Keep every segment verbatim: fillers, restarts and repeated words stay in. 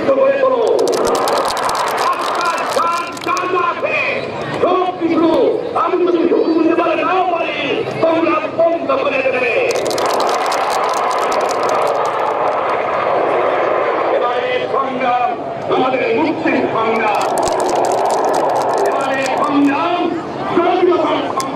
সুস্থ করে তোলো। সব কিছু আমি যদি হুকুম দেবার নাও পারি তোমরা বন্ধ করে দেবে। এবারে সংগ্রাম আমাদের মুক্তির সংগ্রাম, এবারে সংগ্রাম স্বাধীনতার সংগ্রাম।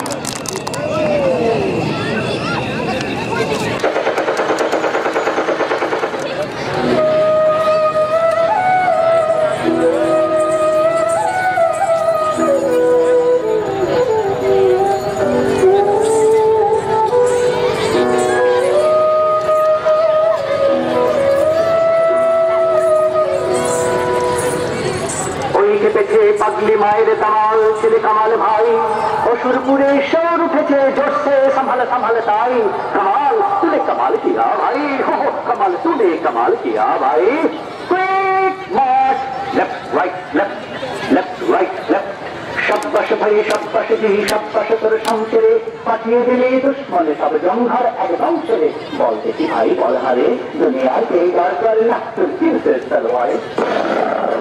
পাগলি মায়ের কামাল ছেলে কামাল ভাই অসুরপুরে শোর উঠেছে জোরসে संभाले संभाले ताई कमाल तूने कमाल किया भाई हो कमाल तूने कमाल किया भाई quick march left right left left right left शाबाश भाई शाबाश जी शाबाश তোর সংসারে পাঠিয়ে দিলে দুশ্মনে সব জঙ্গল একদম ছেড়ে বল দেখি ভাই বল হারে দুনিয়ার কে ডর করে না তুই কিসের তলোয়ারে